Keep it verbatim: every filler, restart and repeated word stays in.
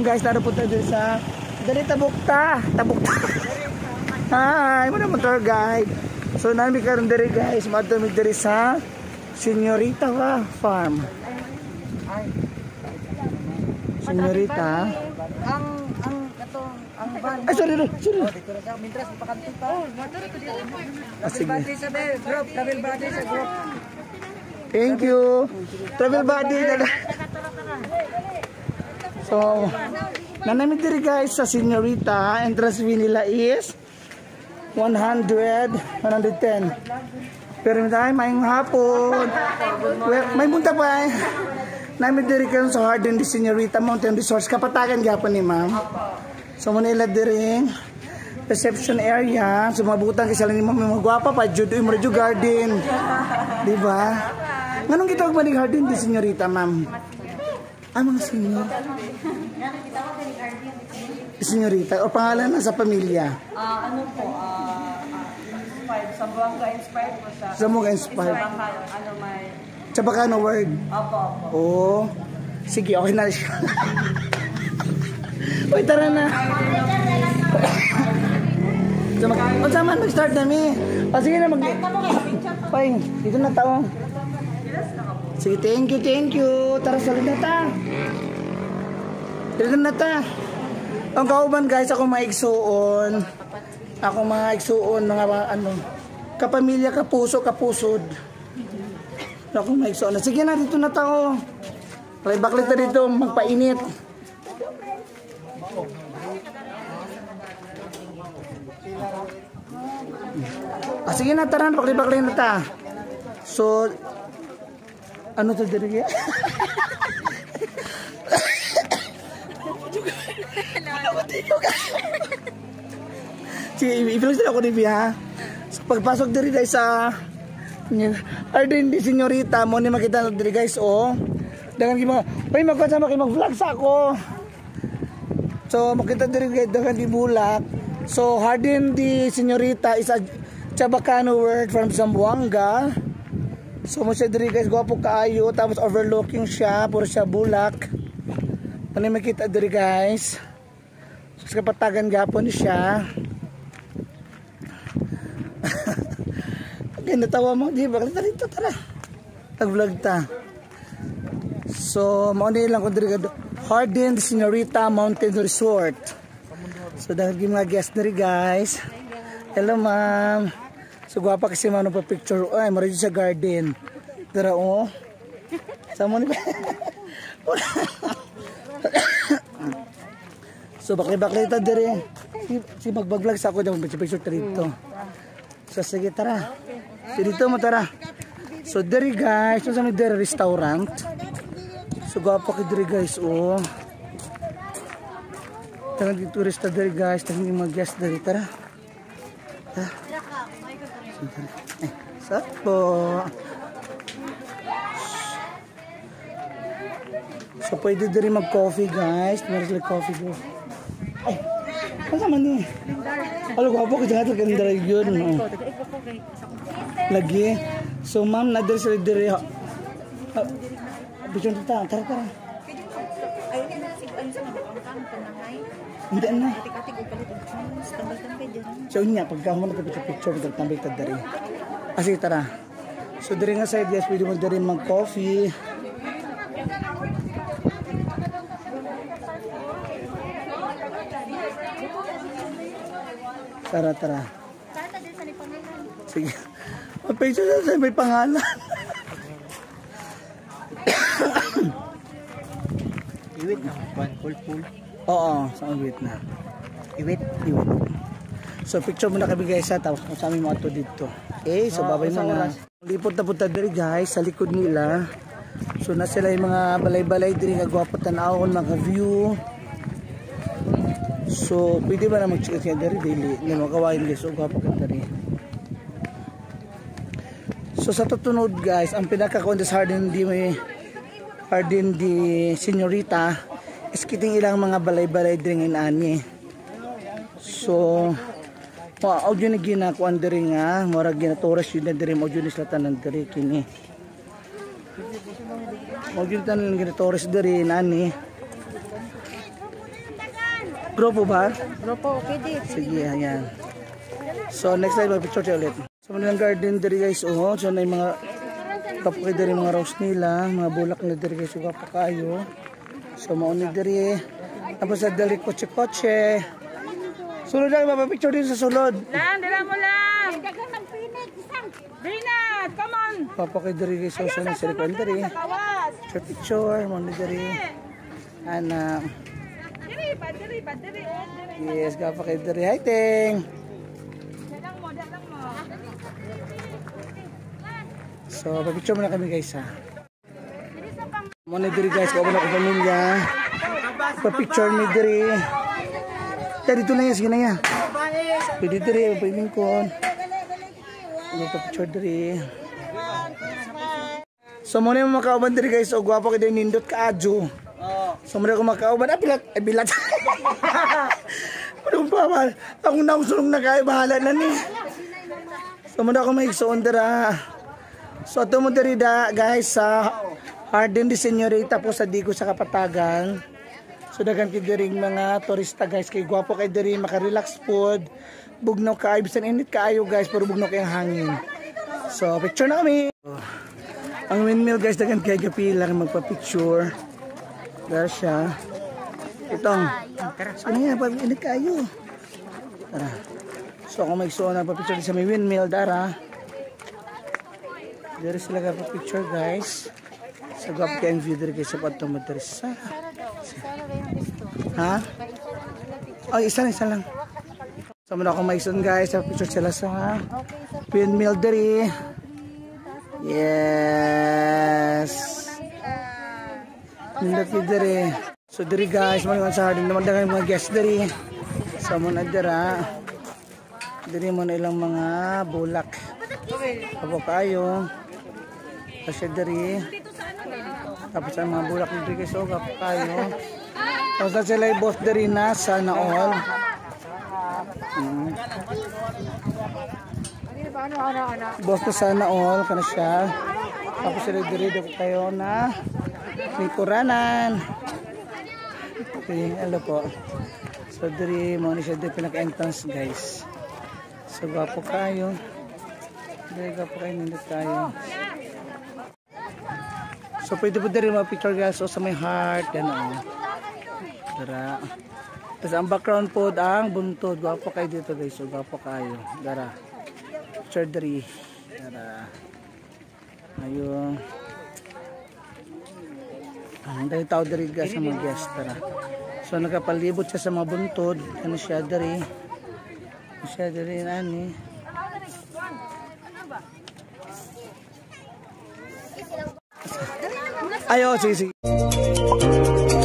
guys, narupunta din sa dali tabukta, tabukta. Hi, mo na motor guide. So nami karon diri guys, madumig diri sa Señorita Farm. Señorita. Ang ang kato ang van. Ay sorry, sorry. Dito na sa mintras pakanti pa. Oh, motor ko dito. Ah, sige. Travel sa group, travel body sa group. Thank you. Travel buddy. So, nanamit diri guys sa Señorita. Entrance fee nila is one hundred, one hundred ten. Pero tayo, mayong hapon. Well, may punta pa eh. Namin diri kayo sa Garden di Señorita Mountain Resorts. Kapatagan gapon ni ma'am. So, muna ila diri reception area. So, mabutan kasi lang ni ma'am. Mga gwapa pa. Judo, yung garden. Diba? Nganong kita ba ni Garden di Señorita ma'am? Ah, mga senior. Señorita. O pangalan na sa pamilya? Ah, ano po? Ah, inspired. Sambuanga inspired po sa. Sambuanga inspired. Ano may Chabacano word. Opo, opo. Oh. Sige, okay na siya. Uy, tara na. O, sama, mag-start na mi. O, sige na, mag... Uy, dito na tao. Sige, thank you, thank you. Tara, salid na ta. Dito na ta. Ang kauban, guys, ako maigsuon. Ako mga igsuon, mga ano, kapamilya, kapuso, kapusod. Ako may so na. Sige na, dito na tao. Baklit na dito, magpainit. Ah, sige na, tara, baklit-baklit na ta. So, ano to diri? Sige, i-vlog sila ako ni Bia. So, pagpasok diri guys sa Garden di Señorita, mo ni makita diri guys oh. Dangan gi mga, "Oy, magkasama kay mag-vlog sa ako." So makita diri guys dangan di bulak. So Garden di Señorita is a Chabacano word from Zamboanga. So mo siya diri guys, gwapo kaayo, tapos overlooking siya, puro siya bulak. Ano makita diri guys? So kapatagan gapon siya. Ganda tawa mo, di ba? Tara dito, tara. Nag-vlog ta. So, mauni lang ko diri Garden di Señorita Mountain Resort. So, dahil mga guest diri guys. Hello, ma'am. So, gwapa kasi mano pa picture. Ay, maray sa garden. Tara, oh. Sama ni ba? So, bakli-bakli ta diri. Si, si mag-vlog sa ako, mag-picture ta dito. So, sige, tara. So, dito mo tara. So, diri guys. So, sa may diri restaurant. So, gwapo ka diri guys, oh. Tara dito resta diri guys. Tara yung mga guest diri, tara. Tara. Eh, sat po. So, pwede diri mag-coffee guys. Meron sila coffee go. Ay, ano naman eh? Alam ko po, kaya ito ganda yun. Oh. Lagi. So, ma'am, na-diri sila diri. Uh, Bijon kita, tara, tara. Hindi na. So, yun nga, pagka mo nagpapicture-picture, magtambay ka diri. Kasi, tara. So, diri nga side, yes, pwede mo diri mag-coffee. Tara, tara. Sige. Mapicture na sa may pangalan. Iwit na. Full full. Oo, sa iwit na. Iwit. Iwit. So, picture muna kami guys ha. Tapos sa aming mga to dito. Okay, so babay mo na. Lipot na punta diri guys sa likod nila. So, na sila yung mga balay-balay diri. Nagwapo tanawon, mga view. So, pwede ba na mag-check siya dari daily? Hindi mo kawain guys. So, gwapo ka dari. So, sa tutunod guys, ang pinaka-kuwan sa Garden di may Garden di Señorita is kiting ilang mga balay-balay diri ng ani. So, mga audio na ginakuan diri nga. Mura ginaturas yun na diri. Audio na sila tanan diri kini. Audio na tanan ginaturas diri nani. Grupo ba? Grupo, okay di. Sige, ayan. So next time mag-picture tayo ulit. So manilang garden diri guys, oh. So na yung mga kapakay diri mga rose nila, mga bulak na diri guys, uga pa kayo. So mauni diri. Tapos sa dali kotse-kotse. Sulod lang, mapapicture din sa sulod. Lang, dala mo lang. Dagang ng pinit, isang. Binat, come on. Papakay diri guys, so sa nang diri. Picture picture, mauni diri. Ana. Diri pa, diri pa, diri. Yes, kapakay diri. Hi, Ting. Dalang mo, dalang mo. So, papicture muna kami guys ha. Muna diri guys, kung ako pamilya. Papicture mi diri. Kaya dito na yan, sige na yan. Pwede diri, pwede ko. Papicture diri. So, muna yung makauban diri guys. O, gwapo kayo din nindot ka adjo. So, muna ko makauban. Ah, bilat. Ay, bilat. Muna kong pamal. Akong nausulong na kayo, bahala na ni. So, muna ko maigsoon dira. So ito mo diri da guys sa Jardín de Señorita po sa Digo sa Kapatagan. So dagan kay diri mga turista guys, kay gwapo kay diri, maka-relax food. Bugnaw kaayo bisan init kaayo guys, pero bugnaw kay hangin. So picture na kami. Ang windmill guys, dagan kay gapila magpa-picture. Dar siya. Itong. So niya pag init kaayo. Tara. So ako maigsuon na pa-picture sa may windmill dara. Dari sila ka picture guys. Sa gap kayong view dari guys sa patong madrasa. Ha? Oh, isa lang, isa lang. So muna ako maison guys sa picture sila sa windmill dari. Yes. Nindot ni dari. So dari guys, mga sa hardin naman dagan mga guests dari. So muna dira. Dari muna ilang mga bulak. Apo kayo. Kasi dari. Tapos ang mga bulak nito guys, so kapo kayo. Tapos na sila yung boss dari na sana all. Hmm. Boss na sana all, kana siya. Tapos sila dari dito kayo na likuranan. Okay, hello po. So dari mo ni siya dari pinaka-entrance guys. So kapo kayo. Dari kapo kayo nindot kayo. So pwede po din mga picture guys, so sa may heart, yan o. Dara. Tapos ang background po ang buntod. Gwapo kayo dito guys, so gwapo kayo. Dara. Picture dari. Dara. Ayun. Ang dahil tao dari guys sa mga guest. Dara. So nakapalibot siya sa mga buntod. Ano siya dari. Ano siya dari nani. Ayo, sige, sige.